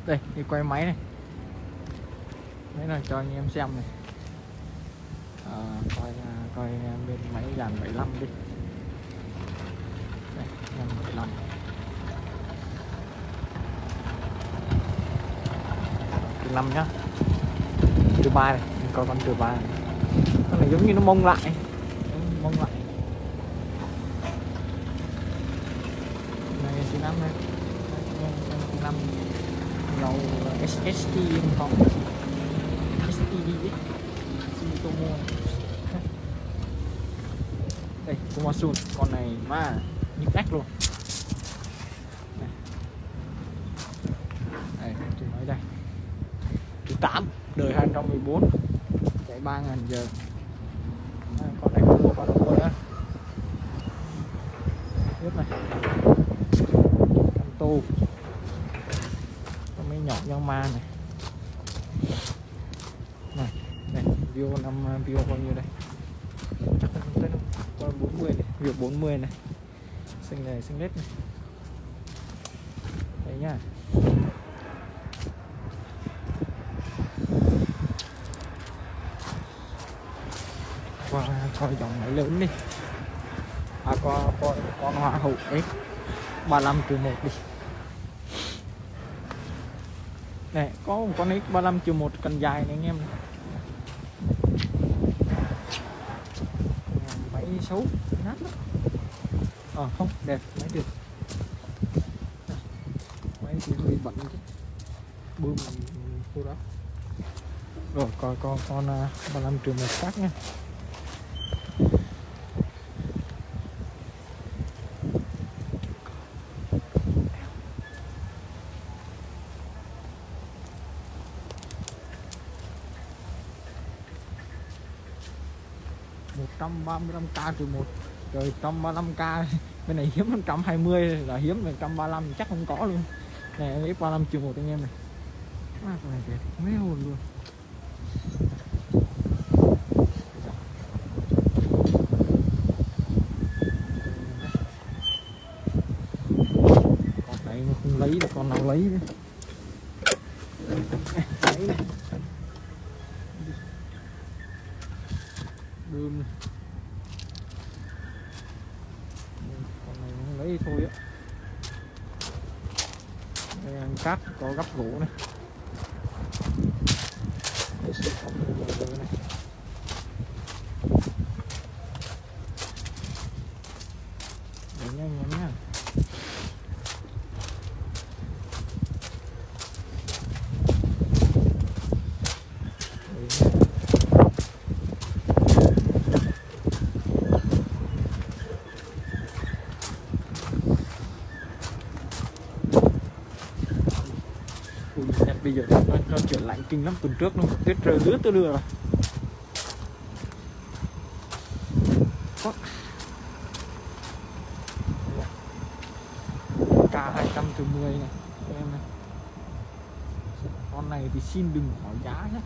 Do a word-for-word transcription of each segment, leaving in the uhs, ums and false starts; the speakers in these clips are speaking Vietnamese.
Đây đi quay máy này, đấy là cho anh em xem này. À, coi coi bên máy dàn bảy lăm đi. Đây, dàn bảy lăm. Thứ năm nhá. Thứ ba này, mình coi con thứ ba này. Con này giống như nó mông lại, mông lại. Này thứ năm này. Thứ năm dầu ét ét tê không? ét tê đi ấy. Sumitomo. Đây, Komatsu, con này mà nhức nách luôn. Đây, đây tôi nói đây. Thứ tám, đời hai không một bốn, chạy ba nghìn giờ. À, con này không có con đâu nữa. Tiếp này. Con tô. Con mấy nhỏ Yamaha này. Này, đây, view năm view bao nhiêu đây? Chắc là không tên đâu. Con bốn mươi này, view bốn mươi này. Xinh này, xinh nết này. Đây nhá. Qua coi dòng máy lớn đi. À con con con hoa hậu ấy ba mươi lăm trừ một đi. Này có một con X ba mươi lăm trừ một cần dài này anh em. Máy xấu nát lắm. Ờ không đẹp, máy được. Máy thì bị bẩn chứ. Bơm khu đó. Rồi coi con con ba mươi lăm trừ một khác nha. một trăm ba mươi lăm k trừ một. Rồi một trăm ba mươi lăm k bên này hiếm một trăm hai mươi là hiếm, một trăm ba mươi lăm chắc không có luôn. Này em ba mươi lăm trừ một anh em này. À, con này đẹp mấy hồn luôn. Con này không lấy được con nào lấy nữa. Lấy này. Bơm. Con này không lấy thôi á. Đây ăn cát có gấp gỗ này. Đây sẽ có một cái này. Đấy nha anh em nhá. Bây giờ nó, nó chuyển lạnh kinh lắm, tuần trước nó tuyết rơi lứa tới lưa rồi. K hai trăm trừ mười này em này. Con này thì xin đừng hỏi giá nhé.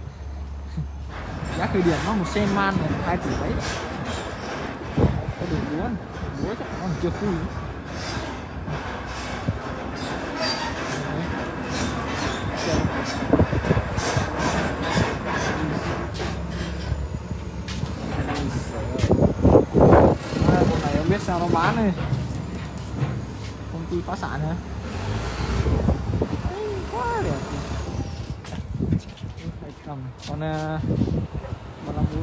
Giá khởi điểm nó một sen man này hai tỷ mấy. Có đường búa này. Búa chắc còn chưa khui nữa. Biết sao nó bán này, công ty phá sản hả? Quá đẹp. Con uh, ba mươi lăm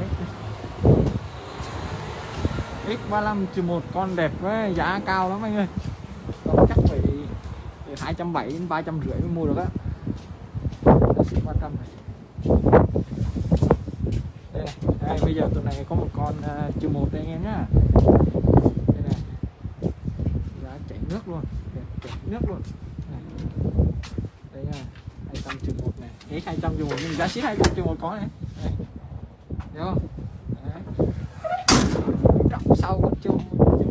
X ba mươi lăm trừ một con đẹp với giá cao lắm anh ơi. Con chắc phải từ hai trăm bảy mươi đến ba trăm rưỡi mới mua được á. ba trăm này. Đây này, đây, bây giờ tụi này có một con uh, trừ một đây anh em nhá. Đây này. Giá chảy nước luôn, chảy nước luôn. Này. Đây nha, hai trăm trừ một này. Đấy hai trăm trừ một nhưng giá ship hai trăm trừ một có này. Đây. Thấy không? Đấy. Trọng sau con chung.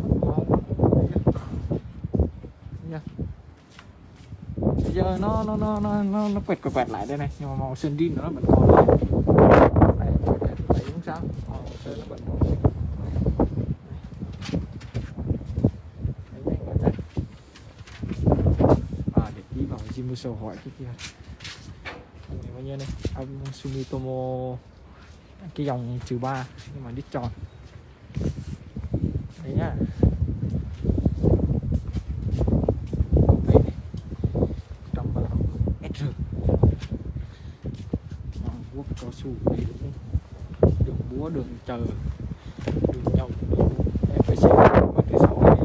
Bây giờ nó nó nó nó nó, nó quẹt quẹt quẹt lại đây này, nhưng mà màu sơn din nó vẫn còn này. Đây, thấy không sao? Màu sơn nó vẫn còn. mua sổ hỏi cái kia này bao nhiêu đây, âm Sumitomo cái dòng trừ ba nhưng mà đít tròn đấy nhá. Trong vào ét rờ quốc cao su đầy đủ, đường búa, đường chờ, đường nhông, em phải xem qua cái sáu này.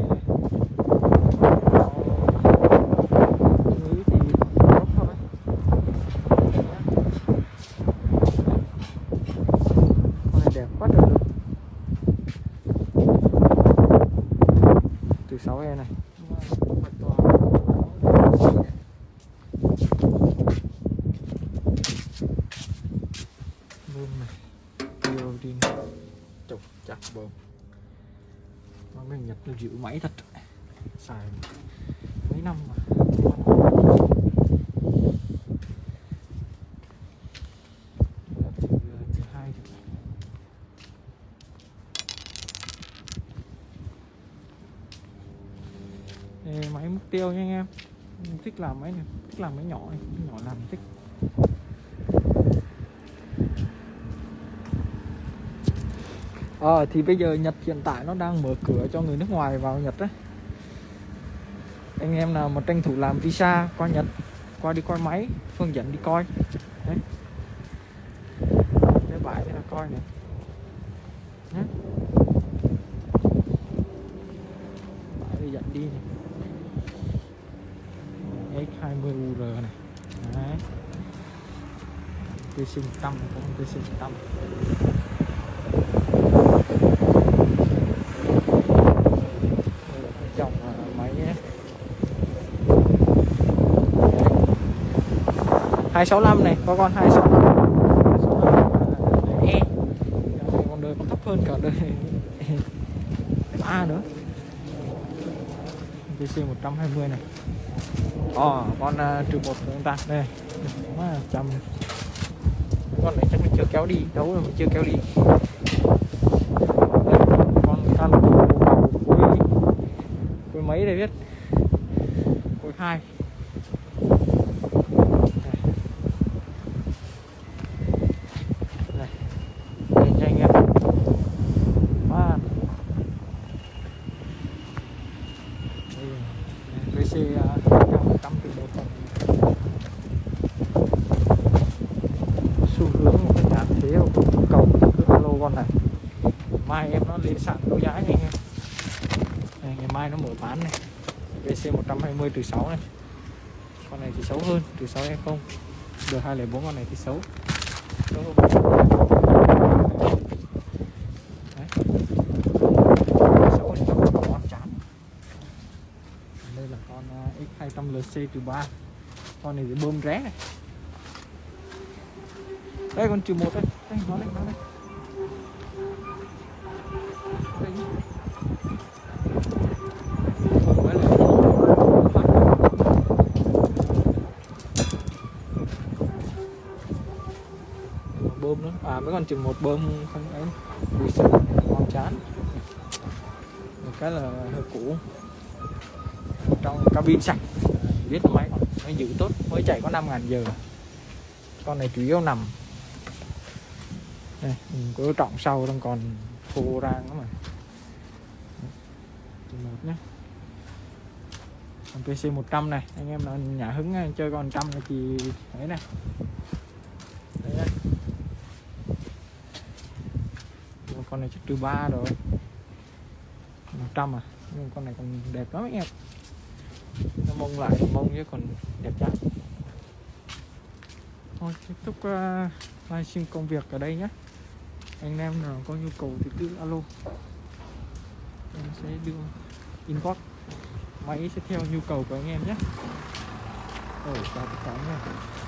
Thì tốt thôi. Con này đẹp quá trời luôn. Từ sáu e này. Bơm này, tiêu đi chụp chặt bơm. Nó bên Nhật nó dịu máy thật, xài mấy năm mà. Thứ hai đây, máy múc tiêu nha anh em. Thích làm máy này, thích làm máy nhỏ này, nhỏ làm thích. Ờ, thì bây giờ Nhật hiện tại nó đang mở cửa cho người nước ngoài vào Nhật đấy. Anh em nào mà tranh thủ làm visa qua Nhật, qua đi coi máy, hướng dẫn đi coi. Đấy. Cái bãi này là coi này. Đấy. Bãi đi dẫn đi này. ích hai mươi u rờ này. Đấy. pê xê một trăm, có pê xê một trăm. Dòng máy hai sáu năm này, có con hai sáu năm E, con đời còn thấp hơn cả đời A nữa. pê xê một trăm hai mươi này. Ồ, con uh, trừ một của chúng ta đây một trăm. Con này chắc mình chưa kéo đi, đấu rồi mình chưa kéo đi. Đây, con căn cuối cuối mấy đây biết, cuối hai. Này, đây cho anh em. Wow. vê xê một trăm từ một phần. Xu hướng cái nhãn thế của cầu cái alo con này. Mai em nó lên sẵn đấu giá nha anh em. Đây, ngày mai nó mở bán này. vê xê một trăm hai mươi từ sáu này. Con này thì xấu hơn, từ sáu hay không. Được hai không bốn con này thì xấu. Xấu hơn. Đấy. Xấu thì nó có con chán. Đây là con ích hai trăm lờ xê từ ba. Con này thì bơm ré này. Đây con trừ một đây, đây nó đây, nó đây. Đây. Bơm nữa, à mấy con trừ một bơm không ấy, bị sợ, ngon chán. Một cái là hơi cũ. Trong cabin sạch, biết máy còn nó giữ tốt, mới chạy có năm nghìn giờ. Con này chủ yếu nằm. Đây, có trọng sau đang còn khô rang đó mà. Một nhé. Còn pê xê một trăm này, anh em nào nhà hứng chơi con trăm này thì đấy này. Đấy đây. Con này chắc từ ba rồi. một trăm à, nhưng con này còn đẹp lắm anh em. Nó mông lại mông chứ còn đẹp chắc. Thôi kết thúc uh, livestream công việc ở đây nhé. Anh em nào có nhu cầu thì cứ alo, em sẽ đưa inbox, máy sẽ theo nhu cầu của anh em nhé. Rồi chào tất cả anh em.